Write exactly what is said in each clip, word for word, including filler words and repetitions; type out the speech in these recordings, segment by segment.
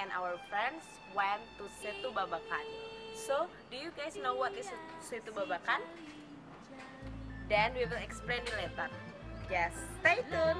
and our friends went to Setu Babakan. So, do you guys know what is Setu Babakan? Then we will explain it later. Just stay tuned.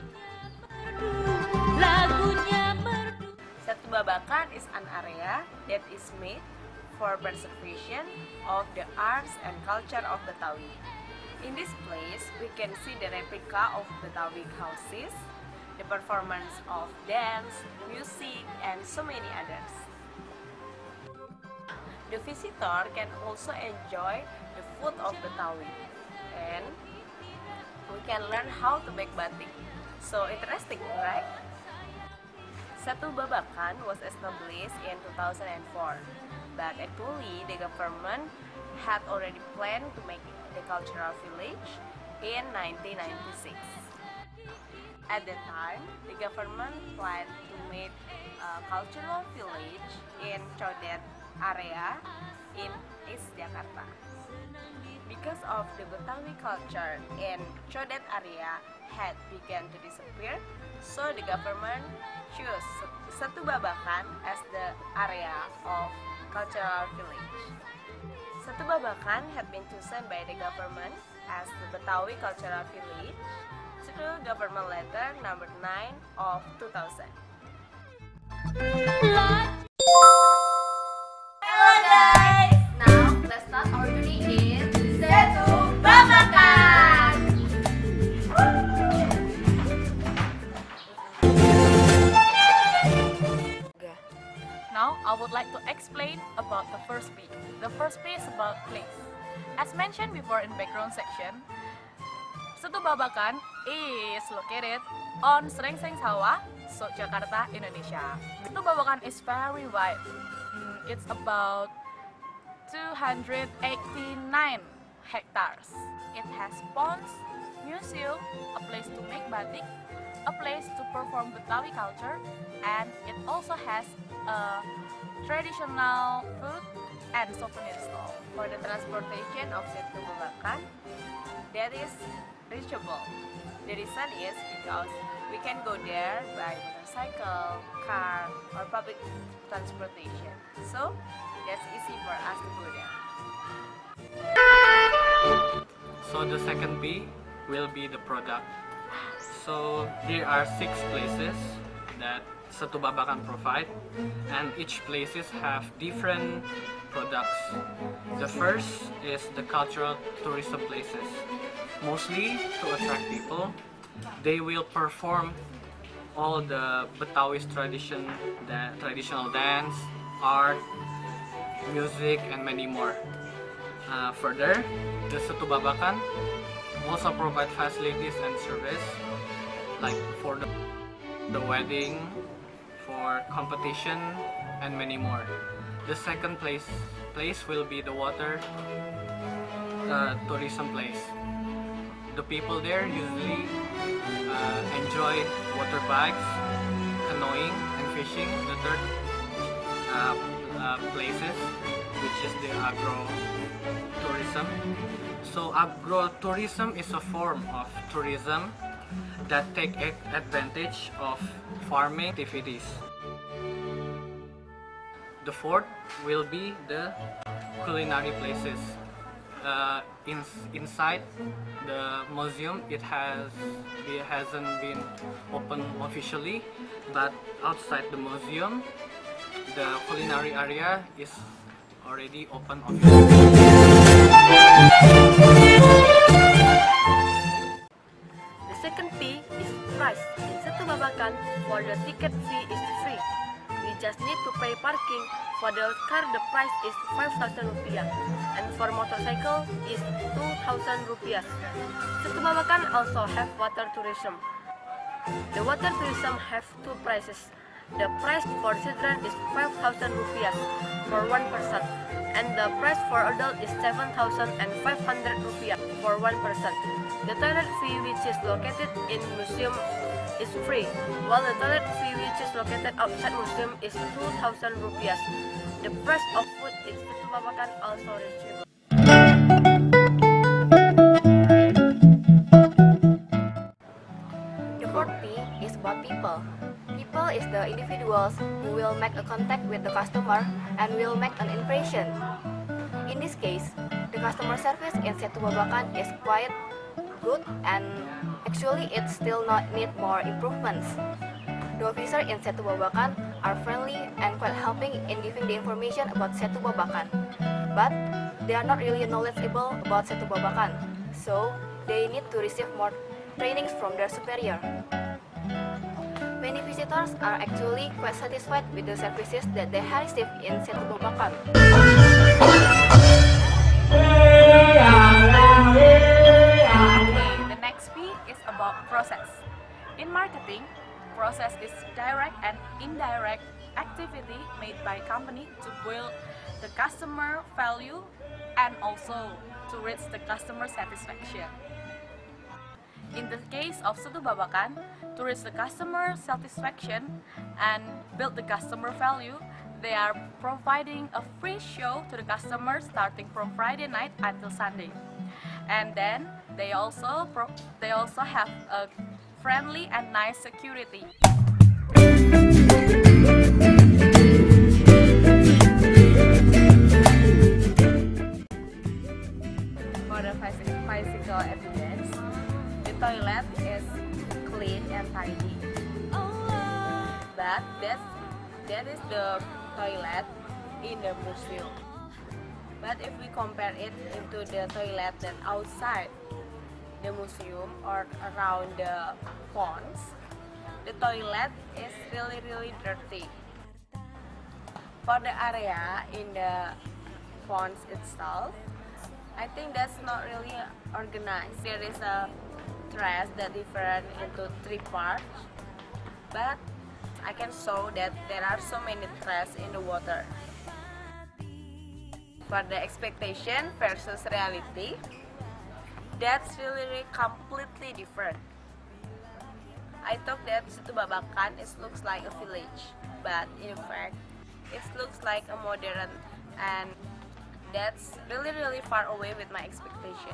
Setu Babakan is an area that is made for preservation of the arts and culture of Betawi. In this place, we can see the replica of Betawi houses, the performance of dance, music, and so many others. The visitor can also enjoy the food of Betawi, and we can learn how to make batik. So interesting, right? Setu Babakan was established in two thousand four, but actually the government had already planned to make the cultural village in nineteen ninety-six. At that time, the government planned to make a cultural village in Codet area in East Jakarta. Because of the Betawi culture in Codet area had begun to disappear, so the government chose Setu Babakan as the area of cultural village. Setu Babakan had been chosen by the government as the Betawi Cultural Village through Government Letter number nine of two thousand. Hello guys! Now let's start our journey in Setu Babakan! Now, I would like to explain about the first P. The first P is about place. As mentioned before in background section, Setu Babakan is located on Srengseng Sawah, Jakarta, Indonesia. Setu Babakan is very wide. It's about two hundred eighty-nine hectares. It has ponds, museum, a place to make batik, a place to perform Betawi culture, and it also has a traditional food and souvenir stall. For the transportation of Setu Babakan, that is reachable. The reason is because we can go there by motorcycle, car, or public transportation. So that's easy for us to go there. So the second B will be the product. So there are six places that Setu Babakan provide, and each places have different products. The first is the cultural tourism places. Mostly to attract people, they will perform all the Betawi's tradition, the traditional dance, art, music, and many more. Uh, further, the Setu Babakan also provide facilities and service like for the, the wedding, for competition, and many more. The second place place will be the water uh, tourism place. The people there usually uh, enjoy water bikes, canoeing, and fishing. The third uh, uh, places, which is the agro tourism. So agro tourism is a form of tourism that take advantage of farming activities. The fourth will be the culinary places. Uh, in, inside the museum, it has it hasn't been open officially, but outside the museum, the culinary area is already open officially. The second P is price. In Setu Babakan, for the ticket fee is free. We just need to pay parking. For the car, the price is five thousand rupiah, and for motorcycle is two thousand rupiah. Setu Babakan also have water tourism. The water tourism have two prices. The price for children is five thousand rupiah for one person, and the price for adult is seven thousand five hundred rupiah for one person. The toilet fee, which is located in museum, is free, while the toilet fee which is located outside museum is two thousand rupiah. The price of food in Setu Babakan also reachable. The fourth P is about people. People is the individuals who will make a contact with the customer and will make an impression. In this case, the customer service in Setu Babakan is quite good and actually it still not need more improvements. The officers in Setu Babakan are friendly and quite helping in giving the information about Setu Babakan, but they are not really knowledgeable about Setu Babakan, so they need to receive more trainings from their superior. Many visitors are actually quite satisfied with the services that they have received in Setu Babakan. The next P is about process. In marketing, process is direct and indirect activity made by company to build the customer value and also to reach the customer satisfaction. In the case of Setu Babakan, to reach the customer satisfaction and build the customer value, they are providing a free show to the customers starting from Friday night until Sunday. And then they also pro they also have a friendly and nice security. For the physical evidence, the toilet is clean and tidy. But that's, that is the toilet in the museum. But if we compare it into the toilet that outside the museum or around the ponds, the toilet is really really dirty. For the area in the ponds itself, I think that's not really organized. There is a trash that different into three parts, but I can show that there are so many trash in the water. For the expectation versus reality, that's really, really completely different. I thought that Setu Babakan it looks like a village, but in fact, it looks like a modern, and that's really, really far away with my expectation.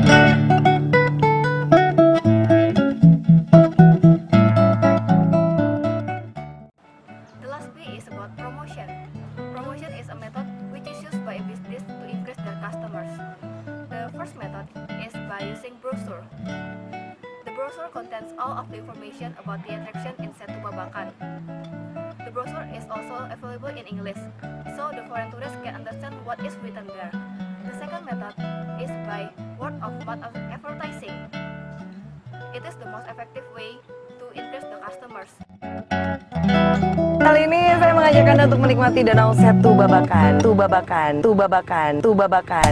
The last P is about promotion. Promotion is a method which is used by a business to increase their customers. The first method is by using brochure. The brochure contains all of the information about the attraction in Setu Babakan. The brochure is also available in English, so the foreign tourists can understand what is written there. The second method is by word of mouth advertising. It is the most effective way to increase the customers. Kali ini saya mengajak Anda untuk menikmati Danau Setu Babakan, Tu Babakan, Tu Babakan, Tu Babakan.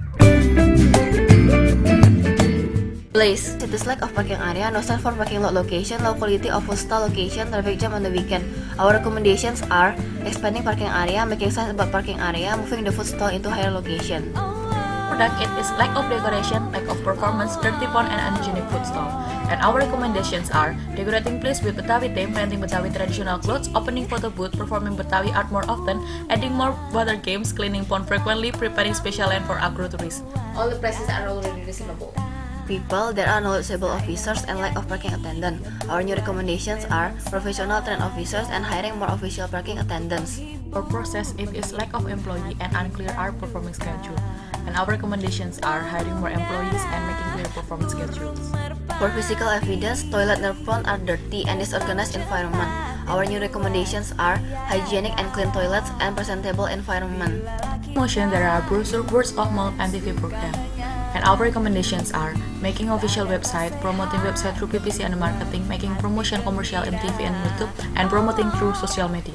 Place. It is lack of parking area, no stand for parking lot location, low quality of full stall location, traffic jam on the weekend. Our recommendations are expanding parking area, making signs about parking area, moving the food stall into higher location. Product it is lack of decoration, lack of performance, dirty pond, and unhygienic food stall. And our recommendations are decorating place with Betawi theme, renting Betawi traditional clothes, opening photo booth, performing Betawi art more often, adding more water games, cleaning pond frequently, preparing special land for agro-tourists. All the places are already reasonable. People, there are knowledgeable officers and lack of parking attendant. Our new recommendations are professional trained officers and hiring more official parking attendants. For process, it is lack of employee and unclear art performing schedule. And our recommendations are hiring more employees and making clear performance schedules. For physical evidence, toilet near pond are dirty and disorganized environment. Our new recommendations are hygienic and clean toilets and presentable environment. Promotion, there are brochure, words of mouth, and T V program. And our recommendations are making official website, promoting website through P P C and marketing, making promotion commercial in T V and YouTube, and promoting through social media.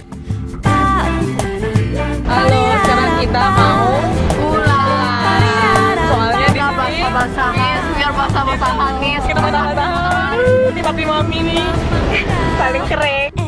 Halo, sekarang kita mau pulang. Soalnya di sini basah hangis, biar basah-basah hangis. Kita basah-basah. Di papi mami nih, saling kering.